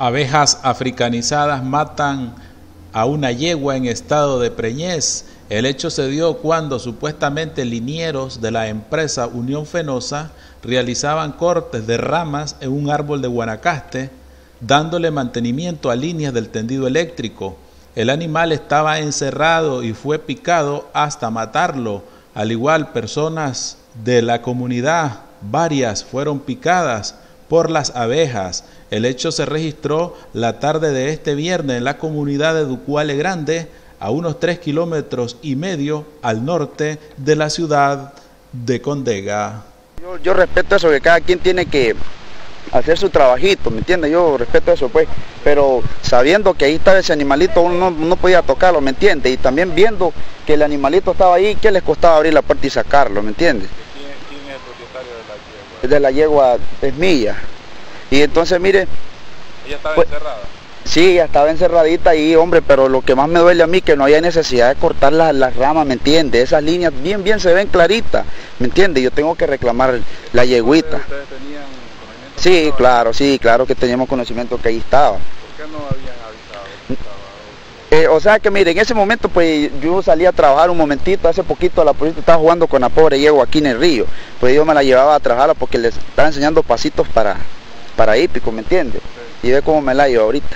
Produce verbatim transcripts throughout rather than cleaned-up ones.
Abejas africanizadas matan a una yegua en estado de preñez. El hecho se dio cuando supuestamente linieros de la empresa Unión Fenosa realizaban cortes de ramas en un árbol de Guanacaste, dándole mantenimiento a líneas del tendido eléctrico. El animal estaba encerrado y fue picado hasta matarlo. Al igual, personas de la comunidad, varias fueron picadas por las abejas. El hecho se registró la tarde de este viernes en la comunidad de Ducuale Grande, a unos tres kilómetros y medio al norte de la ciudad de Condega. Yo, yo respeto eso, que cada quien tiene que hacer su trabajito, ¿me entiendes? Yo respeto eso, pues, pero sabiendo que ahí estaba ese animalito, uno no, no podía tocarlo, ¿me entiendes? Y también viendo que el animalito estaba ahí, ¿qué les costaba abrir la puerta y sacarlo, ¿me entiendes? ¿Quién, quién es el propietario de la De yegua? la yegua es mía. Y entonces, mire... ¿Ella estaba pues, encerrada? Sí, ya estaba encerradita ahí, hombre, pero lo que más me duele a mí que no haya necesidad de cortar las, las ramas, ¿me entiendes? Esas líneas bien, bien se ven claritas, ¿me entiendes? Yo tengo que reclamar la yeguita. ¿Ustedes tenían conocimiento? Sí, claro, sí, claro que teníamos conocimiento que ahí estaba. ¿Por qué no habían avisado que estaba? Eh, o sea que mire, en ese momento pues yo salí a trabajar un momentito, hace poquito la policía estaba jugando con la pobre yegua aquí en el río, pues yo me la llevaba a trabajar porque les estaba enseñando pasitos para, para hípico, ¿me entiendes? Sí. Y ve cómo me la llevo ahorita.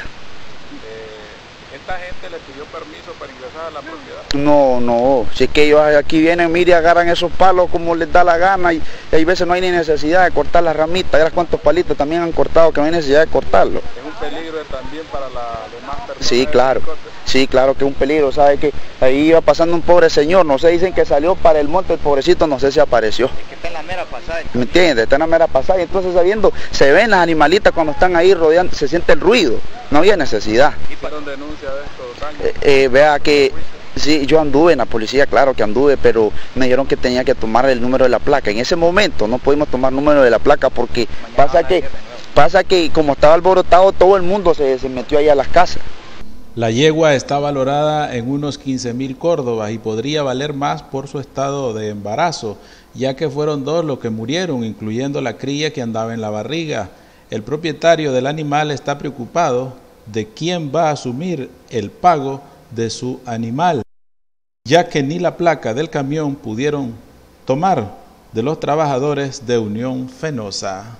¿Esta gente le pidió permiso para ingresar a la propiedad? No, no, si es que ellos aquí vienen, mire, agarran esos palos como les da la gana y, y hay veces no hay ni necesidad de cortar las ramitas, verás cuántos palitos también han cortado que no hay necesidad de cortarlo. ¿Es un peligro también para las demás personas? Sí, claro, sí, claro que es un peligro, sabe que ahí iba pasando un pobre señor, no sé, dicen que salió para el monte, el pobrecito no sé si apareció. Es que está en la mera pasada. ¿Me entiendes? Está en la mera pasada y entonces sabiendo, se ven las animalitas cuando están ahí rodeando, se siente el ruido, no había necesidad. ¿Hicieron denuncia de estos daños? Eh, eh, vea que sí, yo anduve en la policía, claro que anduve, pero me dijeron que tenía que tomar el número de la placa. En ese momento no pudimos tomar número de la placa porque pasa que, pasa que como estaba alborotado todo el mundo se, se metió ahí a las casas. La yegua está valorada en unos quince mil córdobas y podría valer más por su estado de embarazo, ya que fueron dos los que murieron, incluyendo la cría que andaba en la barriga. El propietario del animal está preocupado de quién va a asumir el pago de su animal, ya que ni la placa del camión pudieron tomar de los trabajadores de Unión Fenosa.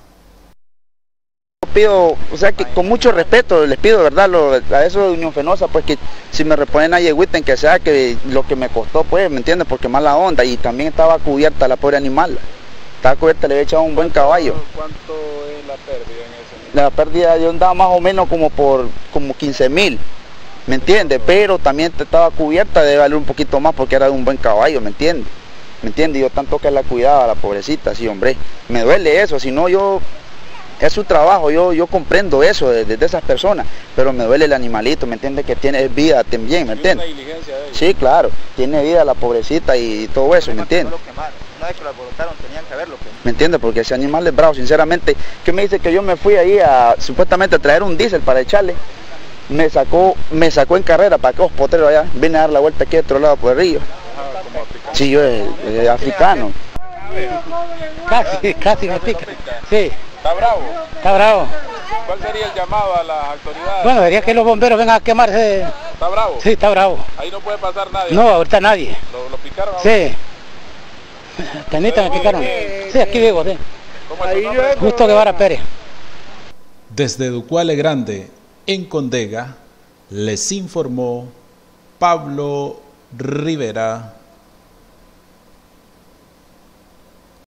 Pido, o sea que con mucho respeto les pido, verdad, lo, a eso de Unión Fenosa, pues que si me reponen a yeguita en que sea que lo que me costó, pues, ¿me entiendes? Porque mala onda, y también estaba cubierta la pobre animal, estaba cubierta, le había echado un buen caballo. ¿Cuánto es la pérdida en ese momento? La pérdida yo andaba más o menos como por como quince mil, ¿me entiendes? Pero también estaba cubierta, debe valer un poquito más porque era de un buen caballo, ¿me entiendes? ¿Me entiendes? Yo tanto que la cuidaba, la pobrecita, sí, hombre, me duele eso, si no yo... Es su trabajo, yo, yo comprendo eso de, de, de esas personas, pero me duele el animalito, ¿me entiendes? Que tiene vida también, ¿me entiendes? ¿Una diligencia de ellos? Sí, claro, tiene vida la pobrecita y todo eso, ¿me entiendes? Una vez que lo alborotaron tenían que haberlo. ¿Me entiendes? Porque ese animal es bravo, sinceramente. ¿Qué me dice que yo me fui ahí a supuestamente a traer un diésel para echarle? Me sacó, me sacó en carrera para acá, los potreros allá, vine a dar la vuelta aquí a otro lado por el río. Ajá, como africano. Sí, yo es, es africano. Casi, casi me pica. Sí. ¿Está bravo? Está bravo. ¿Cuál sería el llamado a las autoridades? Bueno, debería que los bomberos vengan a quemarse. ¿Está bravo? Sí, está bravo. Ahí no puede pasar nadie. No, ahorita nadie. ¿Lo, lo picaron? Sí. Tenita me picaron. Sí, aquí vivo, sí. ¿Cómo es su nombre? Justo Guevara Pérez. Desde Ducuale Grande, en Condega, les informó Pablo Rivera.